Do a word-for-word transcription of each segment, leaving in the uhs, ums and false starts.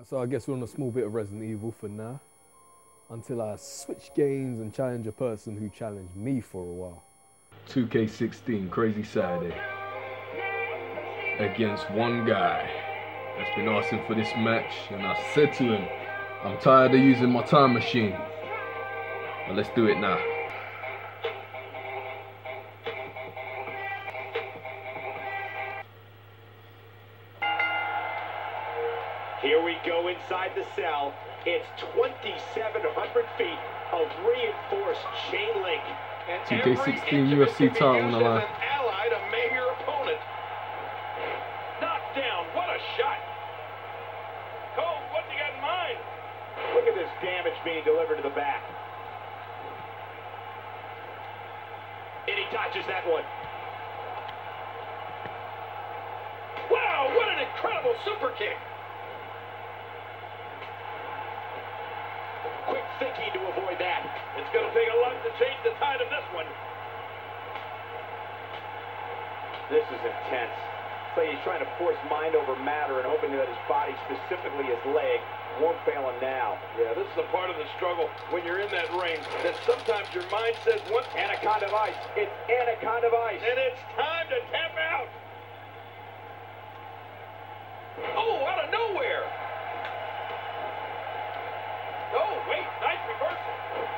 So I guess we're on a small bit of Resident Evil for now, until I switch games and challenge a person who challenged me for a while. two K sixteen, Crazy Saturday, against one guy that's been asking for this match, and I said to him, I'm tired of using my time machine, but let's do it now. Here we go inside the cell. It's twenty-seven hundred feet of reinforced chain link. two K sixteen U F C title on the line. An ally to maim your opponent. Knocked down. What a shot. Cole, what's he got in mind? Look at this damage being delivered to the back. And he dodges that one. Wow, what an incredible super kick. Quick thinking to avoid that. It's going to take a lot to change the tide of this one. This is intense. It's like he's trying to force mind over matter and hoping that his body, specifically his leg, won't fail him now. Yeah, this is a part of the struggle when you're in that ring, that sometimes your mind says one. Anaconda Vice. It's Anaconda Vice. And it's time to tap out. Oh, out of nowhere. Oh, wait, nice reversal.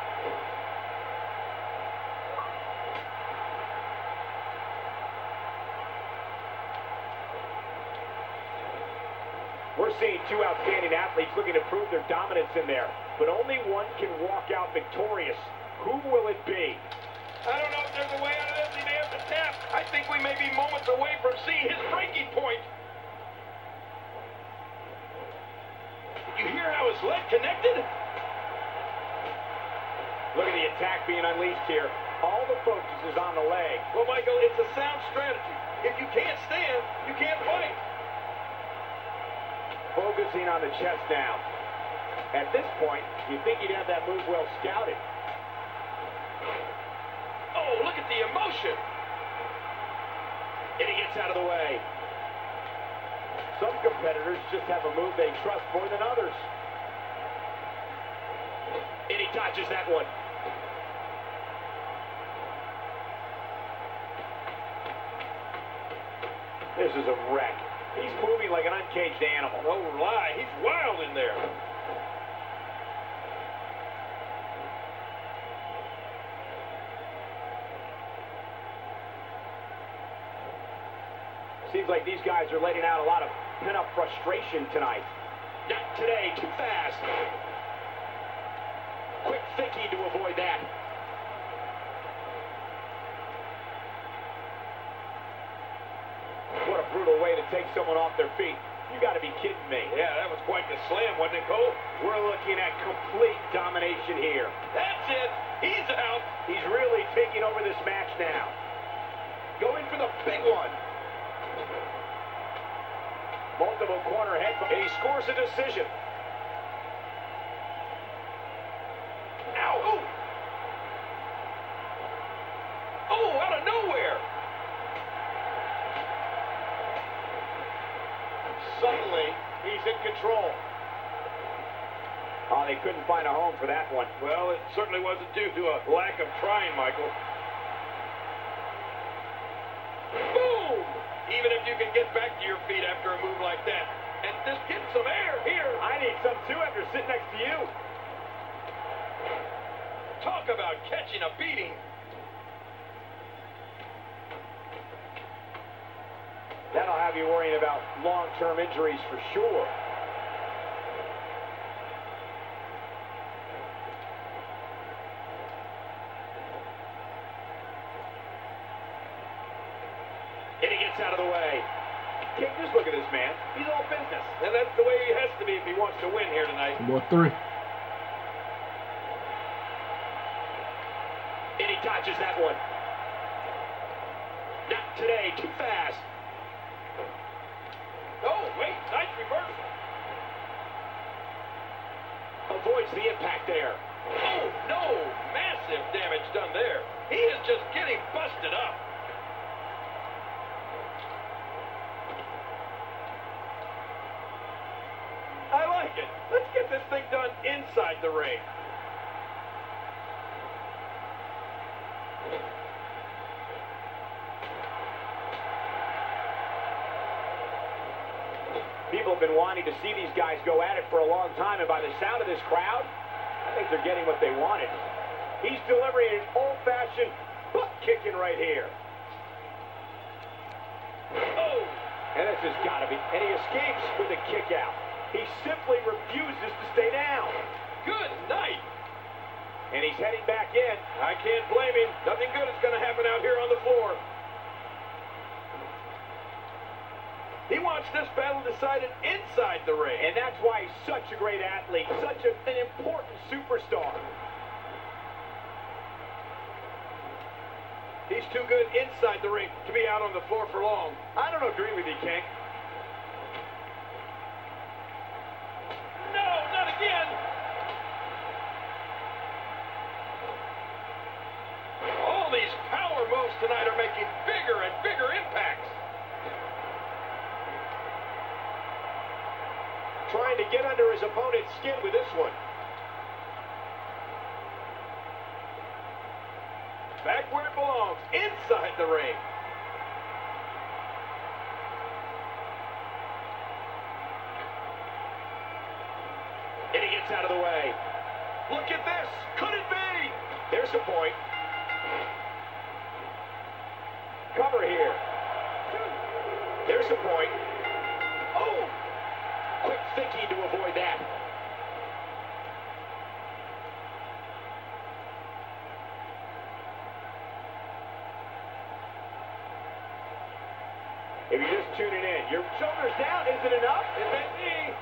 We're seeing two outstanding athletes looking to prove their dominance in there, but only one can walk out victorious. Who will it be? I don't know if there's a way out of this. He may have to tap. I think we may be moments away from seeing his breaking point. Did you hear how his leg connected? Look at the attack being unleashed here. All the focus is on the leg. Well, Michael, it's a sound strategy. If you can't stand, you can't fight. Focusing on the chest now. At this point, you think he'd have that move well scouted. Oh, look at the emotion. And he gets out of the way. Some competitors just have a move they trust more than others. And he dodges that one. This is a wreck. He's moving like an uncaged animal. No lie, he's wild in there. Seems like these guys are letting out a lot of pent-up frustration tonight. Not today, too fast. Quick thinking to avoid that. What a brutal way to take someone off their feet. You got to be kidding me. Yeah, that was quite the slam, wasn't it, Cole? We're looking at complete domination here. That's it. He's out. He's really taking over this match now. Going for the big one. Multiple corner head, and he scores a decision. Ow! Oh, oh, out of nowhere. Suddenly, he's in control. Oh, they couldn't find a home for that one. Well, it certainly wasn't due to a lack of trying, Michael. Boom! Even if you can get back to your feet after a move like that. And just get some air here. I need some too after sitting next to you. Talk about catching a beating. That'll have you worrying about long-term injuries for sure. And he gets out of the way. King, just look at this man. He's all business. And that's the way he has to be if he wants to win here tonight. More three. And he dodges that one. Not today, too fast. Oh, wait, nice reversal. Avoids the impact there. Oh, no, massive damage done there. He is just getting busted up. I like like it. Let's get this thing done inside the ring. People have been wanting to see these guys go at it for a long time, and by the sound of this crowd, I think they're getting what they wanted. He's delivering an old-fashioned butt kicking right here. Oh! And this has got to be. And he escapes with a kick out. He simply refuses to stay down. Good night. And he's heading back in. I can't blame him. Nothing good is going to happen out here on the floor. He wants this battle decided inside the ring. And that's why he's such a great athlete, such a, an important superstar. He's too good inside the ring to be out on the floor for long. I don't agree with you, King. No, not again. All these power moves tonight are making bigger and bigger impacts. Trying to get under his opponent's skin with this one. Back where it belongs, inside the ring. And he gets out of the way. Look at this. Could it be? There's the point. Cover here. There's the point. Oh! Quick thinking to avoid that. If you're just tuning in, your shoulders down isn't enough. It may be.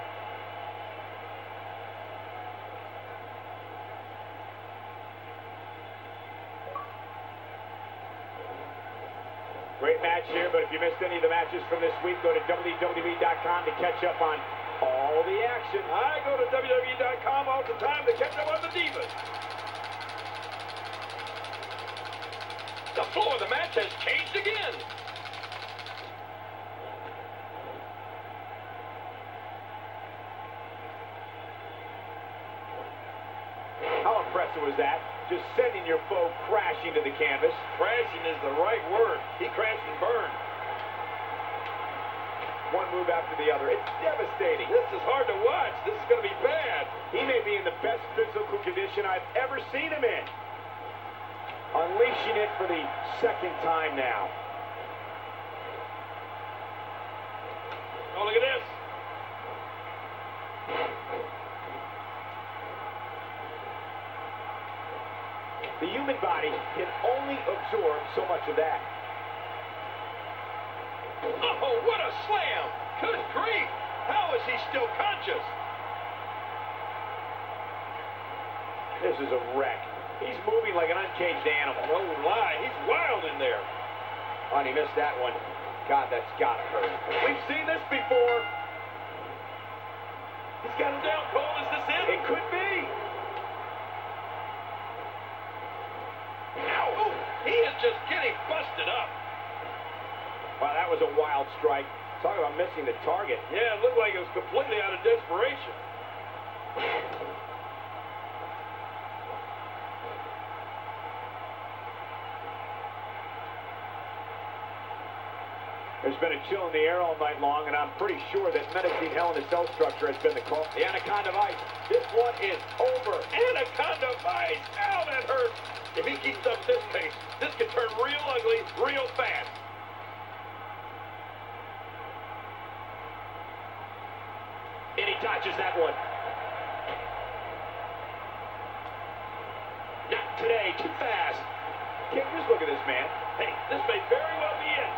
Great match here, but if you missed any of the matches from this week, go to W W E dot com to catch up on all the action. I go to W W E dot com all the time to catch up on the Divas. The floor of the match has changed again. How impressive was that? Just sending your foe crashing to the canvas. Crashing is the right word. He crashed and burned. One move after the other. It's devastating. This is hard to watch. This is going to be bad. He may be in the best physical condition I've ever seen him in. Unleashing it for the second time now. Oh, look at this. The human body can only absorb so much of that. Oh, what a slam! Good grief! How is he still conscious? This is a wreck. He's moving like an uncaged animal. No lie, he's wild in there. Oh, and he missed that one. God, that's gotta hurt. We've seen this before. He's got him down, Cole. Is this it? It could be. He is just getting busted up. Wow, that was a wild strike. Talk about missing the target. Yeah, it looked like it was completely out of desperation. There's been a chill in the air all night long, and I'm pretty sure that menacing Hell in a Cell structure has been the call. The Anaconda Vice. This one is over. Anaconda Vice. Ow, that hurts. If he keeps up this pace, this could turn real ugly real fast. And he dodges that one. Not today, too fast. King, just look at this, man. Hey, this may very well be it.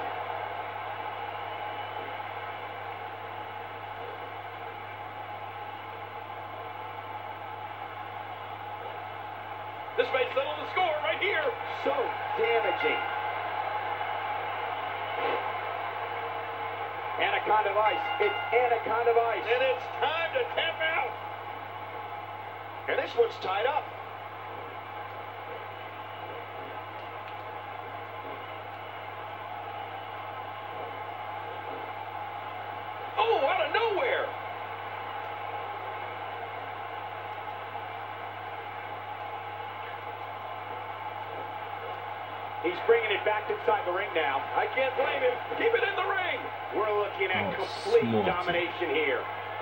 This may settle the score right here. So damaging. Anaconda Vice. It's Anaconda Vice. And it's time to tap out. And this one's tied up. Oh, out of nowhere. He's bringing it back inside the ring now. I can't blame him. Keep it in the ring. We're looking at oh, complete smart. domination here.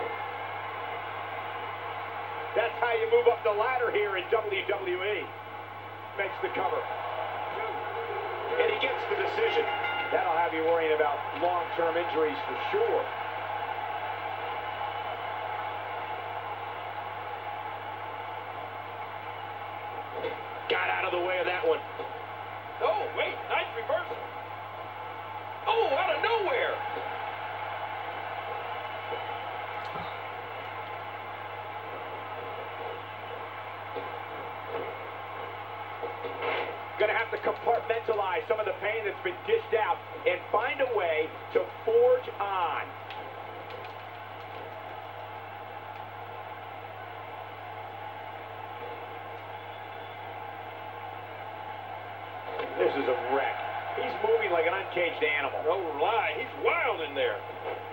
That's how you move up the ladder here in W W E. Makes the cover. And he gets the decision. That'll have you worrying about long-term injuries for sure. Got out of the way of that one. Oh, wait, nice reversal. Oh, out of nowhere. Gonna have to compartmentalize some of the pain that's been dished out and find a way to forge on. This is a wreck. He's moving like an uncaged animal. No lie, he's wild in there.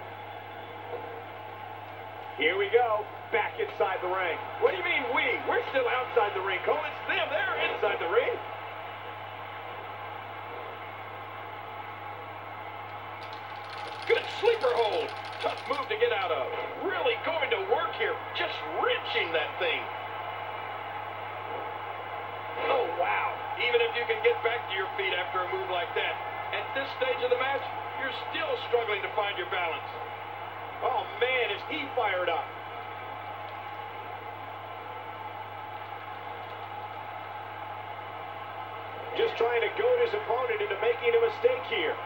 Here we go, back inside the ring. What do you mean we? We're still outside the ring, Cole. It's them, they're inside the ring. Good sleeper hold. Tough move to get out of. Really going to work here, just wrenching that thing. Oh, wow. Even if you can get back to your feet after a move like that, at this stage of the match, you're still struggling to find your balance. Oh, man, is he fired up. Just trying to goad his opponent into making a mistake here.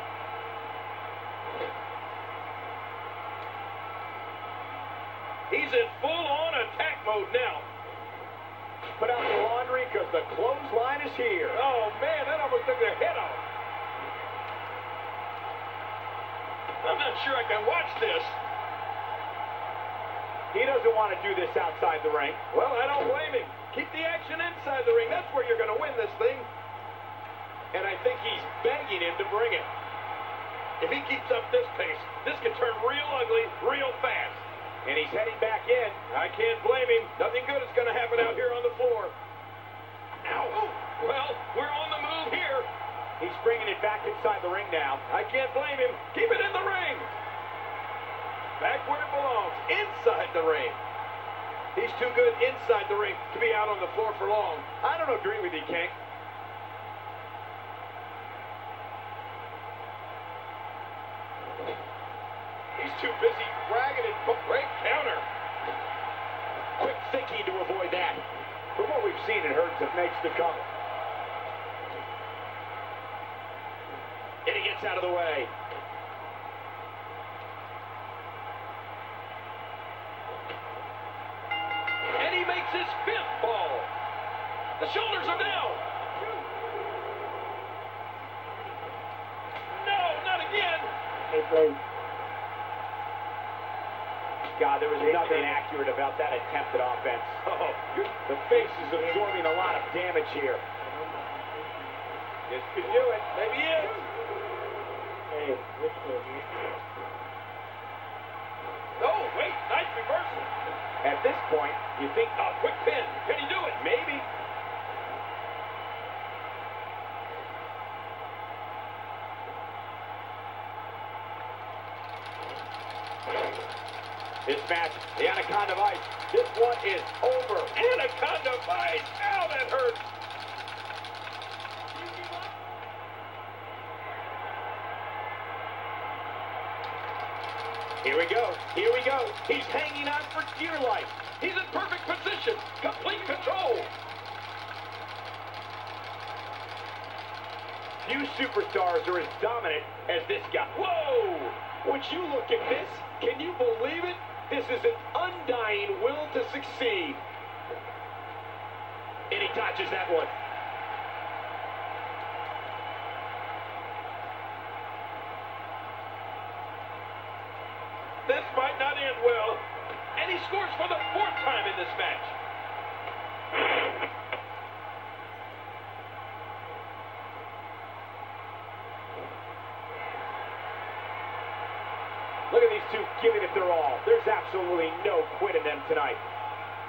He's in full-on attack mode now. Put out the laundry because the clothesline is here. Oh, man, that almost took their head off. I'm not sure I can watch this. He doesn't want to do this outside the ring. Well, I don't blame him. Keep the action inside the ring. That's where you're going to win this thing. And I think he's begging him to bring it. If he keeps up this pace, this can turn real ugly real fast. And he's heading back in. I can't blame him. Nothing good is going to happen out here on the floor. Ow. Well, we're on the move here. He's bringing it back inside the ring now. I can't blame him. Keep it in the ring. Back where it belongs, inside the ring. He's too good inside the ring to be out on the floor for long. I don't agree with you, King. He's too busy bragging and great counter. Quick thinking to avoid that. From what we've seen, it hurts. It makes the cover. And he gets out of the way. And he makes his fifth fall. The shoulders are down. No, not again. Hey, please. God, there was nothing accurate about that attempted offense. Oh, the face is absorbing a lot of damage here. This could do it. Maybe it. Hey, which one? Oh, wait, nice reversal. At this point, you think, oh, quick pin. Can he do it? Maybe. This match, the Anaconda Vice. This one is over. Anaconda Vice. Ow, that hurts. Here we go. Here we go. He's hanging on for dear life. He's in perfect position. Complete control. Few superstars are as dominant as this guy. Whoa! Would you look at this? Can you believe it? This is an undying will to succeed. And he dodges that one. This might not end well. And he scores for the fourth time in this match. Look at these two giving it their all. There's absolutely no quit in them tonight.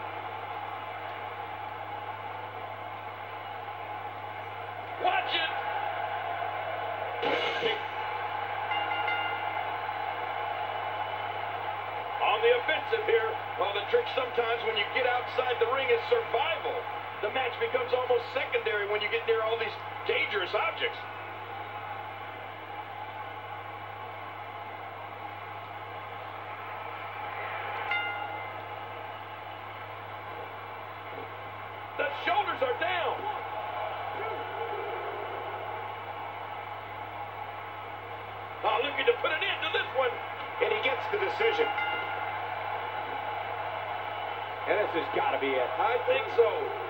Watch it. defensive here. Well, the trick sometimes when you get outside the ring is survival. The match becomes almost secondary when you get near all these dangerous objects. The shoulders are down. Oh, looking to put an end to this one. And he gets the decision. And this has got to be it. I think so.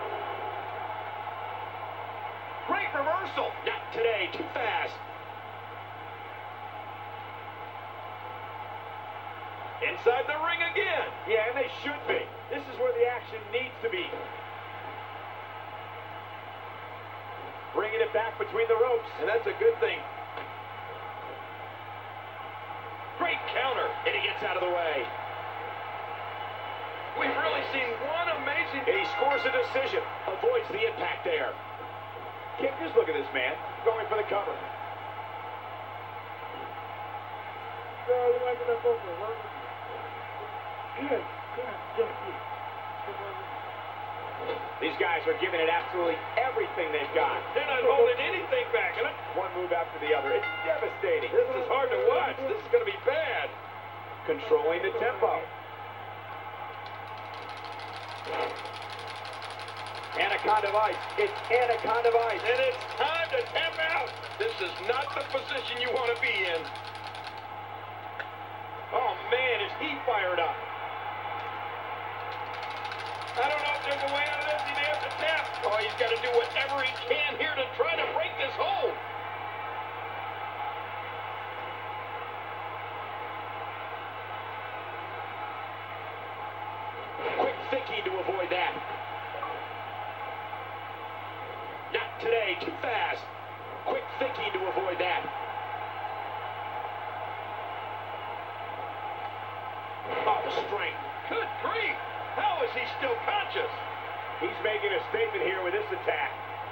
Great reversal. Not today. Too fast. Inside the ring again. Yeah, and they should be. This is where the action needs to be. Bringing it back between the ropes. And that's a good thing. Great counter. And he gets out of the way. We've really seen one amazing... And he scores a decision. Avoids the impact there. Kim, just look at this man. Going for the cover. These guys are giving it absolutely everything they've got. They're not holding anything back. One move after the other. It's devastating. This is hard to watch. This is going to be bad. Controlling the tempo. Anaconda Vice. It's Anaconda Vice. And it's time to tap out. This is not the position you want to be in. Oh, man, is he fired up. I don't know if there's a way out of this. He may have to tap. Oh, he's got to do whatever he can here to try to break this hold. Quick thinking to avoid that. Not today. Too fast. Quick thinking to avoid that. Oh, the strength. Good grief. How is he still conscious? He's making a statement here with this attack.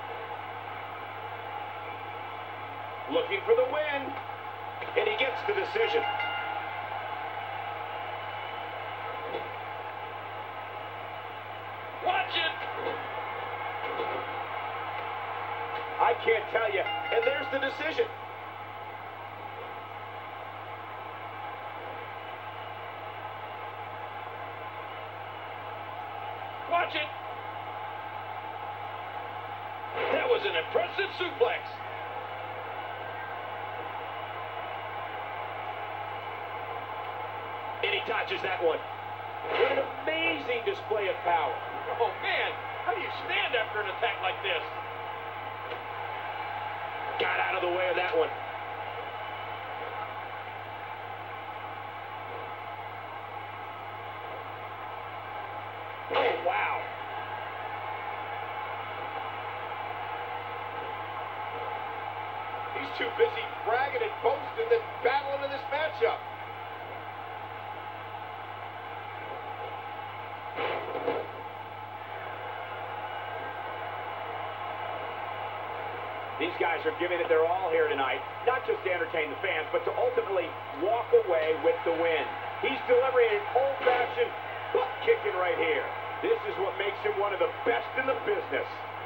Looking for the win. And he gets the decision. Watch it. I can't tell you. And there's the decision. Watch it. That was an impressive suplex. And he dodges that one. What an amazing display of power. Oh, man. How do you stand after an attack like this? Got out of the way of that one. Oh, wow. He's too busy bragging and boasting than battling in this matchup. These guys are giving it their all here tonight, not just to entertain the fans, but to ultimately walk away with the win. He's delivering an old-fashioned butt kicking right here. This is what makes him one of the best in the business.